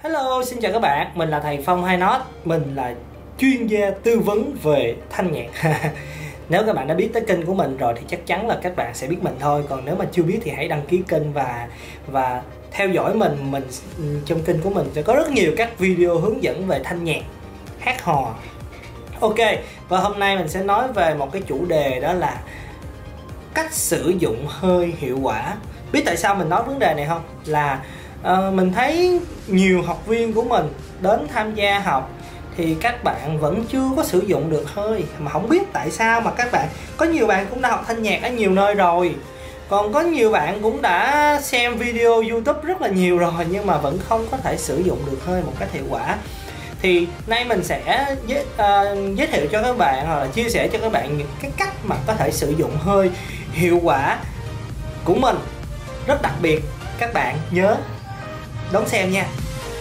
Hello, xin chào các bạn, mình là thầy Phong Hai Not. Mình là chuyên gia tư vấn về thanh nhạc. Nếu các bạn đã biết tới kênh của mình rồi thì chắc chắn là các bạn sẽ biết mình thôi. Còn nếu mà chưa biết thì hãy đăng ký kênh và theo dõi mình. Trong kênh của mình sẽ có rất nhiều các video hướng dẫn về thanh nhạc, hát hò. Ok, và hôm nay mình sẽ nói về một cái chủ đề, đó là cách sử dụng hơi hiệu quả. Biết tại sao mình nói vấn đề này không? Là mình thấy nhiều học viên của mình đến tham gia học thì các bạn vẫn chưa có sử dụng được hơi, mà không biết tại sao. Mà các bạn, có nhiều bạn cũng đã học thanh nhạc ở nhiều nơi rồi, còn có nhiều bạn cũng đã xem video YouTube rất là nhiều rồi, nhưng mà vẫn không có thể sử dụng được hơi một cách hiệu quả. Thì nay mình sẽ giới thiệu cho các bạn, hoặc là chia sẻ cho các bạn những cái cách mà có thể sử dụng hơi hiệu quả của mình, rất đặc biệt. Các bạn nhớ đón xem nha.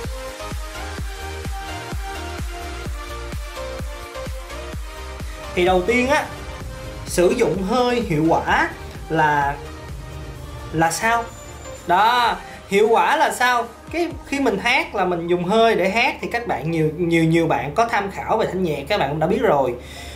Thì đầu tiên á, sử dụng hơi hiệu quả là sao? Đó, hiệu quả là sao? Khi mình hát là mình dùng hơi để hát, thì các bạn nhiều bạn có tham khảo về thanh nhạc, các bạn cũng đã biết rồi.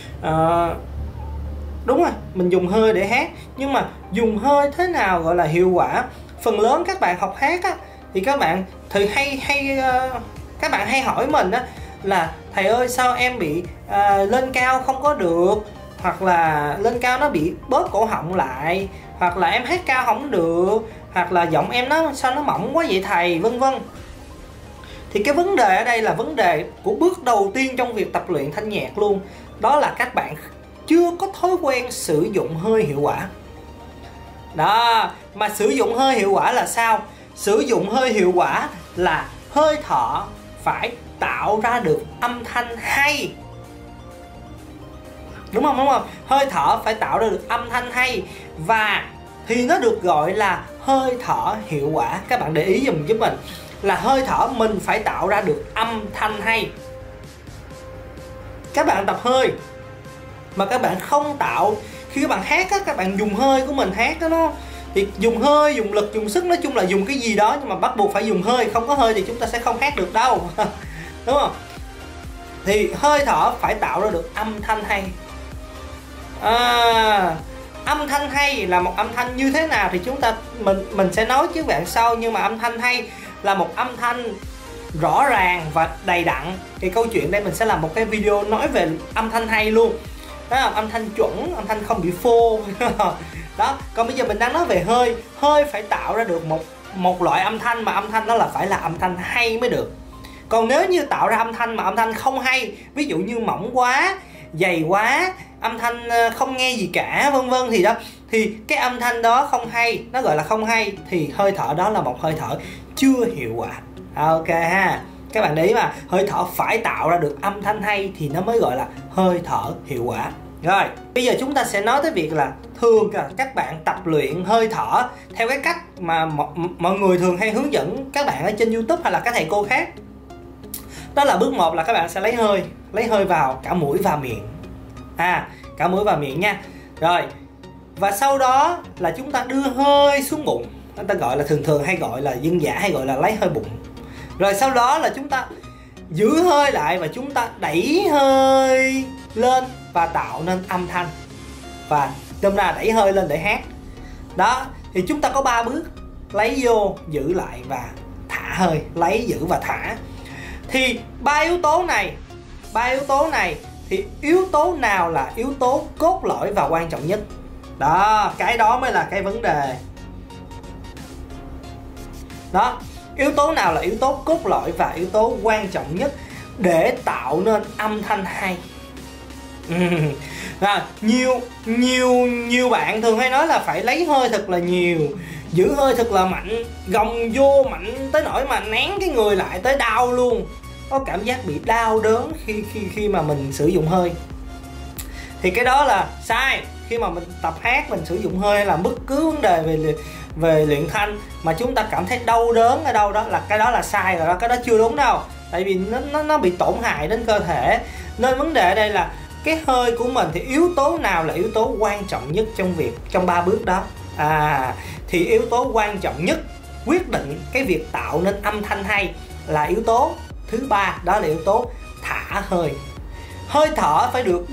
Đúng rồi, mình dùng hơi để hát, nhưng mà dùng hơi thế nào gọi là hiệu quả? Phần lớn các bạn học hát á, thì các bạn thì các bạn hay hỏi mình á là thầy ơi, sao em bị lên cao không có được, hoặc là lên cao nó bị bóp cổ họng lại, hoặc là em hát cao không được, hoặc là giọng em sao nó mỏng quá vậy thầy, vân vân. Thì cái vấn đề ở đây là vấn đề của bước đầu tiên trong việc tập luyện thanh nhạc luôn, đó là các bạn chưa có thói quen sử dụng hơi hiệu quả. Đó, mà sử dụng hơi hiệu quả là sao? Sử dụng hơi hiệu quả là hơi thở phải tạo ra được âm thanh hay. Đúng không? Hơi thở phải tạo ra được âm thanh hay, và thì nó được gọi là hơi thở hiệu quả. Các bạn để ý giùm giúp mình là hơi thở mình phải tạo ra được âm thanh hay. Các bạn tập hơi mà các bạn không tạo, khi các bạn hát á, các bạn dùng hơi của mình hát đó, nó thì dùng hơi, dùng lực, dùng sức, nói chung là dùng cái gì đó, nhưng mà bắt buộc phải dùng hơi. Không có hơi thì chúng ta sẽ không hát được đâu. Đúng không? Thì hơi thở phải tạo ra được âm thanh hay. Âm thanh hay là một âm thanh như thế nào thì mình sẽ nói với bạn sau. Nhưng mà âm thanh hay là một âm thanh rõ ràng và đầy đặn. Thì câu chuyện đây mình sẽ làm một cái video nói về âm thanh hay luôn. Đó là âm thanh chuẩn, âm thanh không bị phô. Đó, còn bây giờ mình đang nói về hơi. Hơi phải tạo ra được một loại âm thanh, mà âm thanh đó là phải là âm thanh hay mới được. Còn nếu như tạo ra âm thanh mà âm thanh không hay, ví dụ như mỏng quá, dày quá, âm thanh không nghe gì cả, vân vân, thì cái âm thanh đó không hay, nó gọi là không hay, thì hơi thở đó là một hơi thở chưa hiệu quả. Ok ha, các bạn để ý mà, hơi thở phải tạo ra được âm thanh hay thì nó mới gọi là hơi thở hiệu quả. Rồi, bây giờ chúng ta sẽ nói tới việc là thường các bạn tập luyện hơi thở theo cái cách mà mọi người thường hay hướng dẫn các bạn ở trên YouTube hay là các thầy cô khác. Đó là bước 1 là các bạn sẽ lấy hơi vào cả mũi và miệng. Cả mũi và miệng nha. Rồi, và sau đó là chúng ta đưa hơi xuống bụng. Người ta gọi là thường hay gọi là dân dã hay gọi là lấy hơi bụng. Rồi sau đó là chúng ta giữ hơi lại và chúng ta đẩy hơi lên và tạo nên âm thanh. Và nôm na đẩy hơi lên để hát. Đó, thì chúng ta có 3 bước: lấy vô, giữ lại và thả hơi. Lấy, giữ và thả. Thì ba yếu tố này thì yếu tố nào là yếu tố cốt lõi và quan trọng nhất? Đó, cái đó mới là cái vấn đề. Đó, yếu tố nào là yếu tố cốt lõi và yếu tố quan trọng nhất để tạo nên âm thanh hay? Nhiều bạn thường hay nói là phải lấy hơi thật là nhiều, giữ hơi thật là mạnh, gồng vô mạnh tới nỗi mà nén cái người lại tới đau luôn, có cảm giác bị đau đớn khi mà mình sử dụng hơi. Thì cái đó là sai. Khi mà mình tập hát, mình sử dụng hơi hay là bất cứ vấn đề về luyện thanh mà chúng ta cảm thấy đau đớn ở đâu đó, là cái đó là sai rồi đó, cái đó chưa đúng đâu. Tại vì nó bị tổn hại đến cơ thể. Nên vấn đề ở đây là cái hơi của mình thì yếu tố nào là yếu tố quan trọng nhất trong 3 bước đó? Thì yếu tố quan trọng nhất quyết định cái việc tạo nên âm thanh hay là yếu tố thứ ba, đó là yếu tố thả hơi. Hơi thở phải được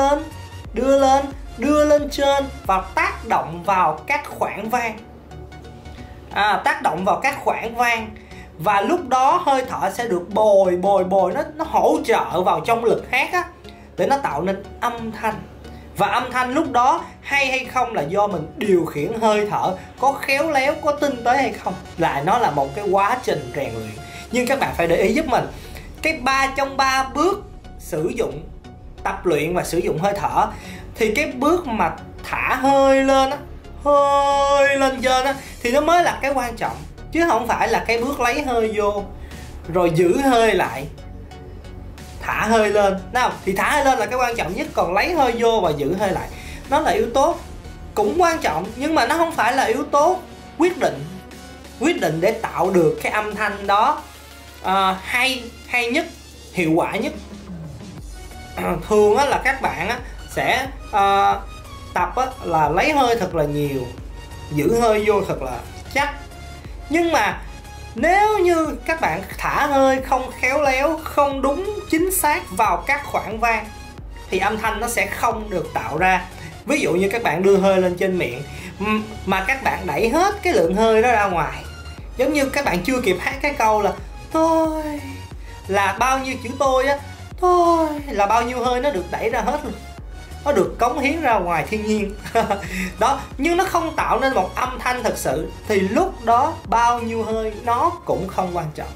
đưa lên trên và tác động vào các khoảng van. Tác động vào các khoảng van, và lúc đó hơi thở sẽ được bồi nó hỗ trợ vào trong lực hát á, để nó tạo nên âm thanh. Và âm thanh lúc đó hay không là do mình điều khiển hơi thở có khéo léo, có tinh tế hay không, là nó là một cái quá trình rèn luyện. Nhưng các bạn phải để ý giúp mình cái 3 trong 3 bước sử dụng tập luyện và sử dụng hơi thở, thì cái bước mà thả hơi lên á, hơi lên trên á, thì nó mới là cái quan trọng, chứ không phải là cái bước lấy hơi vô rồi giữ hơi lại, thả hơi lên, đúng không? Thì thả hơi lên là cái quan trọng nhất, còn lấy hơi vô và giữ hơi lại nó là yếu tố cũng quan trọng, nhưng mà nó không phải là yếu tố quyết định để tạo được cái âm thanh đó hay nhất, hiệu quả nhất. Thường á, là các bạn á, sẽ tập á, là lấy hơi thật là nhiều, giữ hơi vô thật là chắc. Nhưng mà nếu như các bạn thả hơi không khéo léo, không đúng chính xác vào các khoảng van, thì âm thanh nó sẽ không được tạo ra. Ví dụ như các bạn đưa hơi lên trên miệng mà các bạn đẩy hết cái lượng hơi đó ra ngoài, giống như các bạn chưa kịp hát cái câu là tôi, là bao nhiêu chữ tôi á, thôi, là bao nhiêu hơi nó được đẩy ra hết luôn, nó được cống hiến ra ngoài thiên nhiên. Đó, nhưng nó không tạo nên một âm thanh thật sự, thì lúc đó bao nhiêu hơi nó cũng không quan trọng,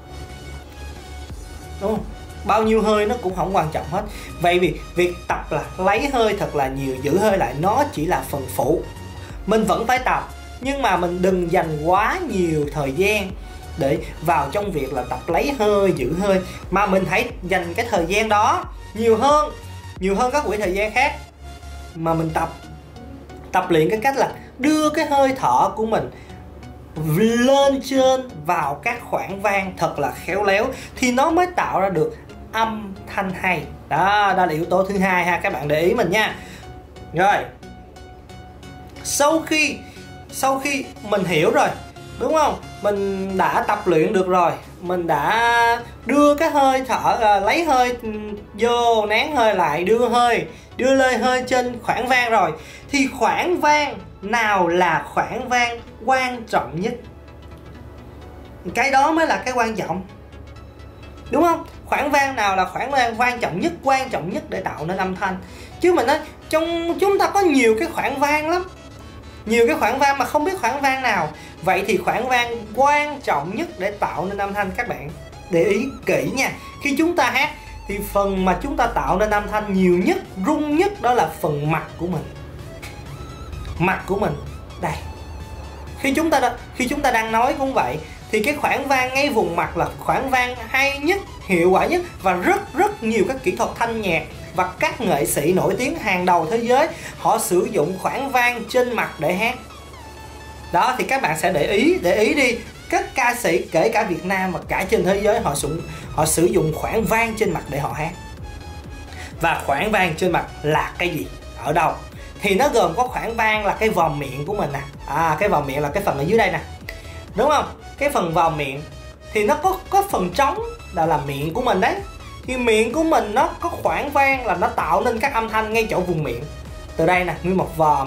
đúng không? Bao nhiêu hơi nó cũng không quan trọng hết. Vậy vì việc tập là lấy hơi thật là nhiều, giữ hơi lại, nó chỉ là phần phụ. Mình vẫn phải tập, nhưng mà mình đừng dành quá nhiều thời gian để vào trong việc là tập lấy hơi, giữ hơi, mà mình hãy dành cái thời gian đó nhiều hơn các quỹ thời gian khác, mà mình tập luyện cái cách là đưa cái hơi thở của mình lên trên vào các khoảng van thật là khéo léo, thì nó mới tạo ra được âm thanh hay. Đó là yếu tố thứ hai ha, các bạn để ý mình nha. Rồi, sau khi mình hiểu rồi, đúng không, mình đã tập luyện được rồi, mình đã đưa cái hơi thở, lấy hơi vô, nén hơi lại, đưa lên hơi trên khoảng van rồi, thì khoảng van nào là khoảng van quan trọng nhất? Cái đó mới là cái quan trọng, đúng không? Khoảng van nào là khoảng van quan trọng nhất để tạo nên âm thanh? Chứ mình nói trong chúng ta có nhiều cái khoảng van lắm, nhiều cái khoảng van mà không biết khoảng van nào. Vậy thì khoảng van quan trọng nhất để tạo nên âm thanh, các bạn để ý kỹ nha. Khi chúng ta hát thì phần mà chúng ta tạo nên âm thanh nhiều nhất, rung nhất, đó là phần mặt của mình. Mặt của mình đây. Khi chúng ta đang nói cũng vậy, thì cái khoảng van ngay vùng mặt là khoảng van hay nhất, hiệu quả nhất, và rất nhiều các kỹ thuật thanh nhạc và các nghệ sĩ nổi tiếng hàng đầu thế giới họ sử dụng khoảng van trên mặt để hát. Đó, thì các bạn sẽ để ý đi, các ca sĩ kể cả Việt Nam và cả trên thế giới họ sử dụng khoảng van trên mặt để họ hát. Và khoảng van trên mặt là cái gì, ở đâu? Thì nó gồm có khoảng van là cái vòm miệng của mình nè. Cái vòm miệng là cái phần ở dưới đây nè, đúng không? Cái phần vòm miệng thì nó có phần trống, đó là miệng của mình đấy. Thì miệng của mình nó có khoảng van là nó tạo nên các âm thanh ngay chỗ vùng miệng. Từ đây nè, nguyên một vòm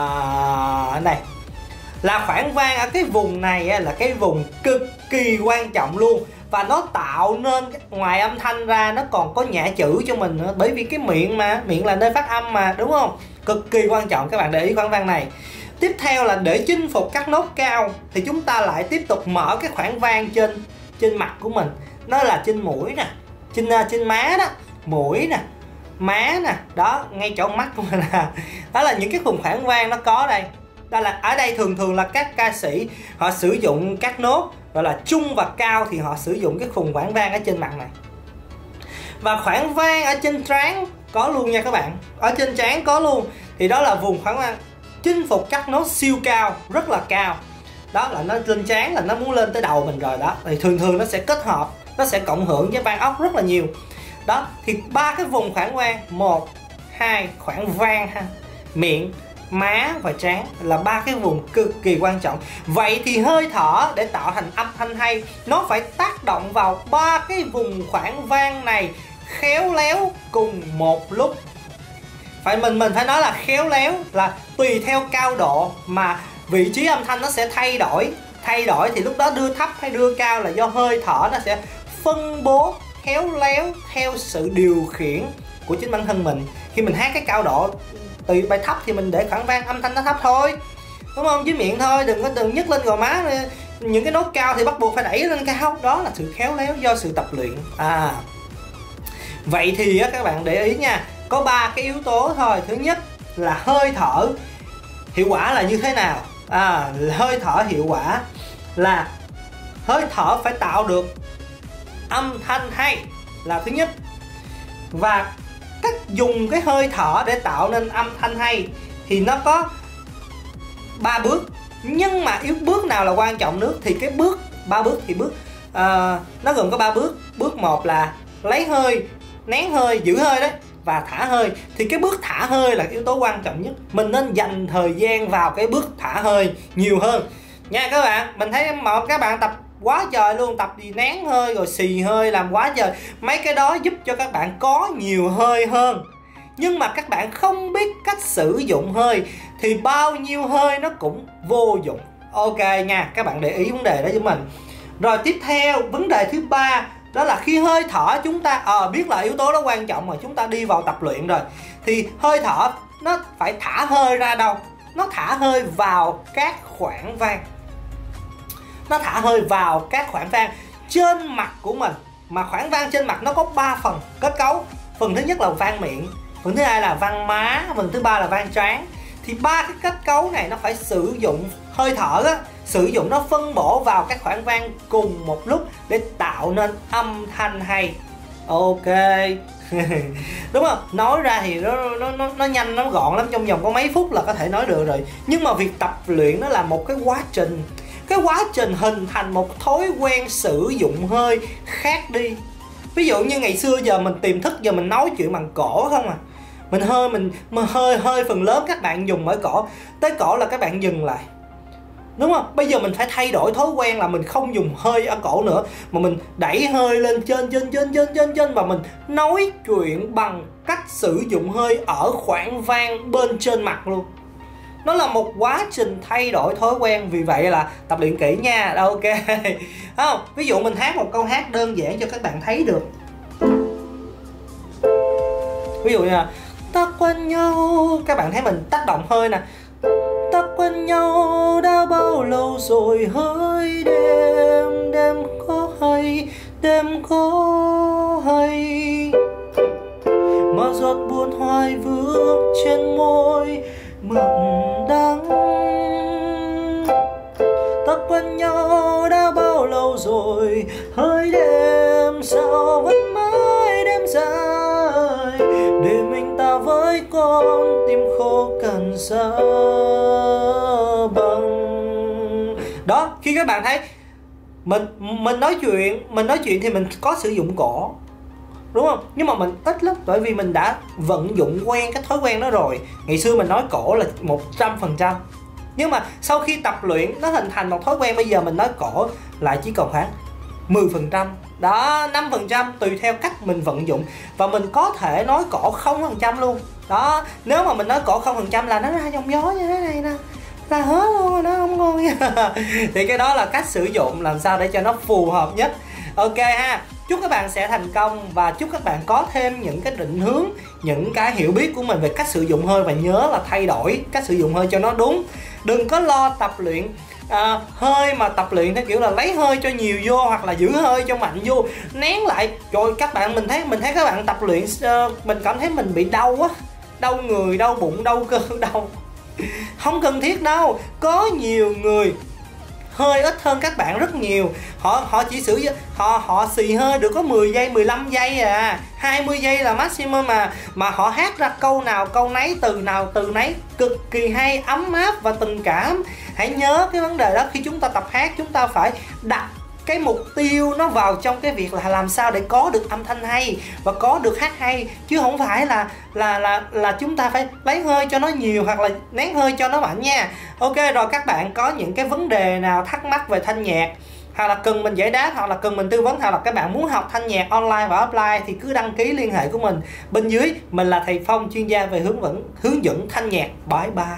ở đây là khoảng van. Ở cái vùng này là cái vùng cực kỳ quan trọng luôn, và nó tạo nên ngoài âm thanh ra nó còn có nhả chữ cho mình nữa, bởi vì cái miệng là nơi phát âm mà, đúng không? Cực kỳ quan trọng, các bạn để ý khoảng van này. Tiếp theo là để chinh phục các nốt cao thì chúng ta lại tiếp tục mở cái khoảng van trên mặt của mình. Nó là trên mũi nè, trên má đó, mũi nè, má nè, đó, ngay chỗ mắt của mình nè. Đó là những cái vùng khoảng van nó có đây. Đó là ở đây thường là các ca sĩ họ sử dụng các nốt gọi là trung và cao, thì họ sử dụng cái vùng khoảng van ở trên mặt này. Và khoảng van ở trên trán có luôn nha các bạn, ở trên trán có luôn. Thì đó là vùng khoảng van chinh phục các nốt siêu cao, rất là cao. Đó là nó lên trán là nó muốn lên tới đầu mình rồi đó. Thì thường nó sẽ kết hợp, nó sẽ cộng hưởng với van ốc rất là nhiều. Đó, thì ba cái vùng khoảng van, 1, 2 khoảng van ha, miệng, má và trán là ba cái vùng cực kỳ quan trọng. Vậy thì hơi thở để tạo thành âm thanh hay nó phải tác động vào ba cái vùng khoảng vang này khéo léo cùng một lúc. Mình phải nói là khéo léo là tùy theo cao độ mà vị trí âm thanh nó sẽ thay đổi thì lúc đó đưa thấp hay đưa cao là do hơi thở nó sẽ phân bố khéo léo theo sự điều khiển của chính bản thân mình. Khi mình hát cái cao độ tùy bài thấp thì mình để khoảng vang âm thanh nó thấp thôi, đúng không? Với miệng thôi, đừng nhấc lên gò má. Những cái nốt cao thì bắt buộc phải đẩy lên cao, đó là sự khéo léo do sự tập luyện. Vậy thì các bạn để ý nha, có 3 cái yếu tố thôi. Thứ nhất là hơi thở hiệu quả là như thế nào? Hơi thở hiệu quả là hơi thở phải tạo được âm thanh hay là thứ nhất. Và cách dùng cái hơi thở để tạo nên âm thanh hay thì nó có 3 bước. Nhưng mà bước nào là quan trọng nhất thì cái bước 3 bước thì nó gồm có 3 bước. Bước 1 là lấy hơi, nén hơi, giữ hơi đấy, và thả hơi. Thì cái bước thả hơi là yếu tố quan trọng nhất. Mình nên dành thời gian vào cái bước thả hơi nhiều hơn nha các bạn. Mình thấy các bạn tập quá trời luôn, tập gì nén hơi rồi xì hơi làm quá trời. Mấy cái đó giúp cho các bạn có nhiều hơi hơn. Nhưng mà các bạn không biết cách sử dụng hơi thì bao nhiêu hơi nó cũng vô dụng. Ok nha, các bạn để ý vấn đề đó với mình. Rồi tiếp theo, vấn đề thứ 3 đó là khi hơi thở chúng ta biết là yếu tố đó quan trọng rồi, chúng ta đi vào tập luyện rồi thì hơi thở nó phải thả hơi ra đâu? Nó thả hơi vào các khoảng vang. Nó thả hơi vào các khoảng vang trên mặt của mình. Mà khoảng vang trên mặt nó có 3 phần kết cấu. Phần thứ nhất là vang miệng, phần thứ hai là vang má, phần thứ ba là vang trán. Thì 3 cái kết cấu này nó phải sử dụng hơi thở á, sử dụng nó phân bổ vào các khoảng vang cùng một lúc để tạo nên âm thanh hay. Ok. Đúng không? Nói ra thì nó nhanh, nó gọn lắm, trong vòng có mấy phút là có thể nói được rồi. Nhưng mà việc tập luyện nó là một cái quá trình. Cái quá trình hình thành một thói quen sử dụng hơi khác đi. Ví dụ như ngày xưa giờ mình tiềm thức, giờ mình nói chuyện bằng cổ không à. Mình hơi phần lớn các bạn dùng ở cổ. Tới cổ là các bạn dừng lại, đúng không? Bây giờ mình phải thay đổi thói quen là mình không dùng hơi ở cổ nữa, mà mình đẩy hơi lên trên và mình nói chuyện bằng cách sử dụng hơi ở khoảng vang bên trên mặt luôn. Nó là một quá trình thay đổi thói quen, vì vậy là tập luyện kỹ nha. Ok. Không? Ví dụ mình hát một câu hát đơn giản cho các bạn thấy được. Ví dụ như là ta quen nhau, các bạn thấy mình tác động hơi nè. Ta quen nhau đã bao lâu rồi, hỡi đêm, đêm có hay, đêm có hay. Mà giọt buồn hoài vương trên môi mặn đắng. Ta quen nhau đã bao lâu rồi, hỡi đêm sao vẫn mãi đêm dài, để mình ta với con tim khô cằn xa băng. Đó, khi các bạn thấy mình nói chuyện thì mình có sử dụng cổ, đúng không? Nhưng mà mình ít lắm, bởi vì mình đã vận dụng quen cái thói quen đó rồi. Ngày xưa mình nói cổ là 100%, nhưng mà sau khi tập luyện nó hình thành một thói quen, bây giờ mình nói cổ lại chỉ còn khoảng 10%, đó, 5% tùy theo cách mình vận dụng. Và mình có thể nói cổ 0% luôn. Đó, nếu mà mình nói cổ 0% là nó ra dòng gió như thế này nè, là hết luôn rồi, nó không ngon nha. Thì cái đó là cách sử dụng làm sao để cho nó phù hợp nhất. Ok ha. Chúc các bạn sẽ thành công và chúc các bạn có thêm những cái định hướng, những cái hiểu biết của mình về cách sử dụng hơi, và nhớ là thay đổi cách sử dụng hơi cho nó đúng. Đừng có lo tập luyện hơi mà tập luyện theo kiểu là lấy hơi cho nhiều vô hoặc là giữ hơi cho mạnh vô, nén lại. Rồi các bạn, mình thấy các bạn tập luyện mình cảm thấy mình bị đau quá, đau người, đau bụng, đau cơ, đau. Không cần thiết đâu. Có nhiều người hơi ít hơn các bạn rất nhiều. Họ chỉ họ xì hơi được có 10 giây, 15 giây 20 giây là maximum mà họ hát ra câu nào câu nấy, từ nào từ nấy, cực kỳ hay, ấm áp và tình cảm. Hãy nhớ cái vấn đề đó. Khi chúng ta tập hát, chúng ta phải đặt cái mục tiêu nó vào trong cái việc là làm sao để có được âm thanh hay và có được hát hay, chứ không phải là chúng ta phải lấy hơi cho nó nhiều hoặc là nén hơi cho nó mạnh nha. Ok rồi, các bạn có những cái vấn đề nào thắc mắc về thanh nhạc, hoặc là cần mình giải đáp, hoặc là cần mình tư vấn, hoặc là các bạn muốn học thanh nhạc online và offline thì cứ đăng ký liên hệ của mình bên dưới. Mình là thầy Phong, chuyên gia về hướng dẫn thanh nhạc. Bye bye.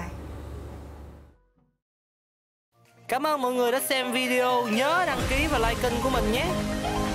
Cảm ơn mọi người đã xem video, nhớ đăng ký và like kênh của mình nhé.